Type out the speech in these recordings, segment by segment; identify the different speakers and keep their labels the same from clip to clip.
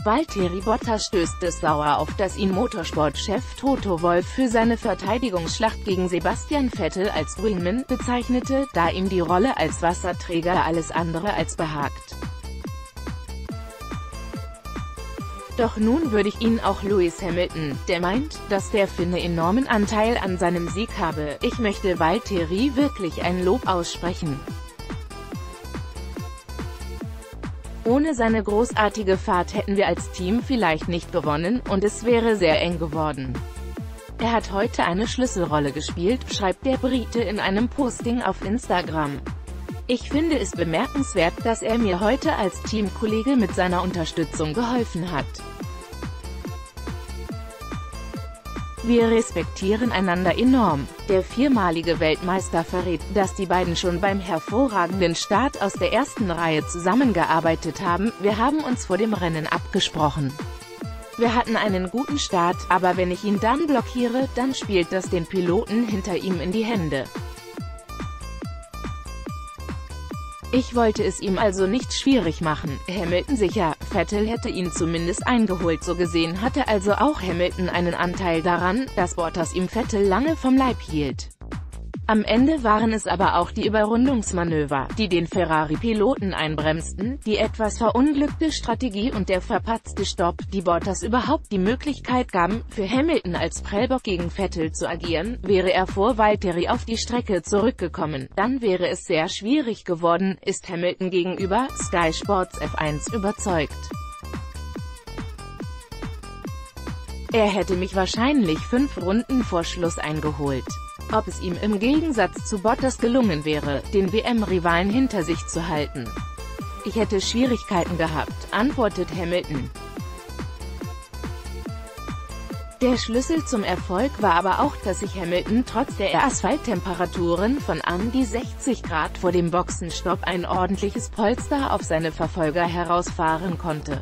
Speaker 1: Valtteri Bottas stößt es sauer auf, dass ihn Motorsportchef Toto Wolff für seine Verteidigungsschlacht gegen Sebastian Vettel als Wingman bezeichnete, da ihm die Rolle als Wasserträger alles andere als behagt. Doch nun würdigt ihn auch Lewis Hamilton, der meint, dass der Finne enormen Anteil an seinem Sieg habe. Ich möchte Valtteri wirklich ein Lob aussprechen. Ohne seine großartige Fahrt hätten wir als Team vielleicht nicht gewonnen, und es wäre sehr eng geworden. Er hat heute eine Schlüsselrolle gespielt, schreibt der Brite in einem Posting auf Instagram. Ich finde es bemerkenswert, dass er mir heute als Teamkollege mit seiner Unterstützung geholfen hat. Wir respektieren einander enorm. Der viermalige Weltmeister verrät, dass die beiden schon beim hervorragenden Start aus der ersten Reihe zusammengearbeitet haben. Wir haben uns vor dem Rennen abgesprochen. Wir hatten einen guten Start, aber wenn ich ihn dann blockiere, dann spielt das den Piloten hinter ihm in die Hände. Ich wollte es ihm also nicht schwierig machen. Hamilton sicher, Vettel hätte ihn zumindest eingeholt, so gesehen hatte also auch Hamilton einen Anteil daran, dass Bottas ihm Vettel lange vom Leib hielt. Am Ende waren es aber auch die Überrundungsmanöver, die den Ferrari-Piloten einbremsten, die etwas verunglückte Strategie und der verpatzte Stopp, die Bottas überhaupt die Möglichkeit gaben, für Hamilton als Prellbock gegen Vettel zu agieren. Wäre er vor Valtteri auf die Strecke zurückgekommen, dann wäre es sehr schwierig geworden, ist Hamilton gegenüber Sky Sports F1 überzeugt. Er hätte mich wahrscheinlich 5 Runden vor Schluss eingeholt. Ob es ihm im Gegensatz zu Bottas gelungen wäre, den WM-Rivalen hinter sich zu halten. Ich hätte Schwierigkeiten gehabt, antwortet Hamilton. Der Schlüssel zum Erfolg war aber auch, dass sich Hamilton trotz der Asphalttemperaturen von an die 60 Grad vor dem Boxenstopp ein ordentliches Polster auf seine Verfolger herausfahren konnte.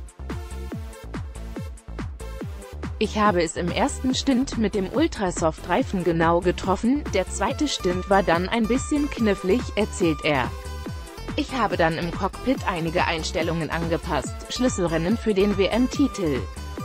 Speaker 1: Ich habe es im ersten Stint mit dem Ultrasoft-Reifen genau getroffen, der zweite Stint war dann ein bisschen knifflig, erzählt er. Ich habe dann im Cockpit einige Einstellungen angepasst, Schlüsselrennen für den WM-Titel.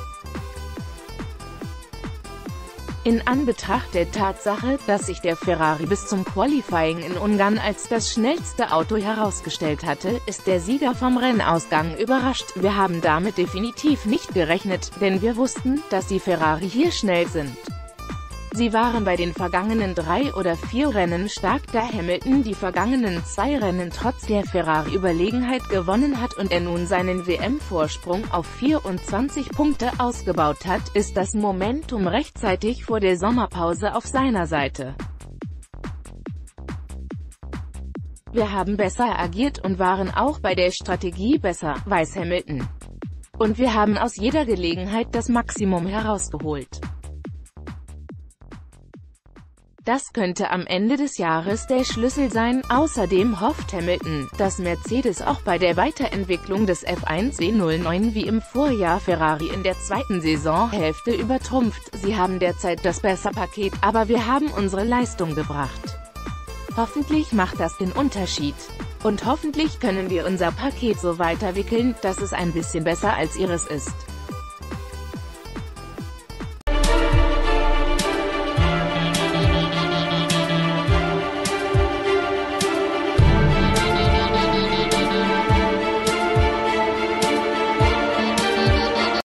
Speaker 1: In Anbetracht der Tatsache, dass sich der Ferrari bis zum Qualifying in Ungarn als das schnellste Auto herausgestellt hatte, ist der Sieger vom Rennausgang überrascht. Wir haben damit definitiv nicht gerechnet, denn wir wussten, dass die Ferrari hier schnell sind. Sie waren bei den vergangenen 3 oder 4 Rennen stark, da Hamilton die vergangenen 2 Rennen trotz der Ferrari-Überlegenheit gewonnen hat und er nun seinen WM-Vorsprung auf 24 Punkte ausgebaut hat, ist das Momentum rechtzeitig vor der Sommerpause auf seiner Seite. Wir haben besser agiert und waren auch bei der Strategie besser, weiß Hamilton. Und wir haben aus jeder Gelegenheit das Maximum herausgeholt. Das könnte am Ende des Jahres der Schlüssel sein. Außerdem hofft Hamilton, dass Mercedes auch bei der Weiterentwicklung des F1 W09 wie im Vorjahr Ferrari in der zweiten Saisonhälfte übertrumpft. Sie haben derzeit das bessere Paket, aber wir haben unsere Leistung gebracht. Hoffentlich macht das den Unterschied. Und hoffentlich können wir unser Paket so weiterwickeln, dass es ein bisschen besser als ihres ist.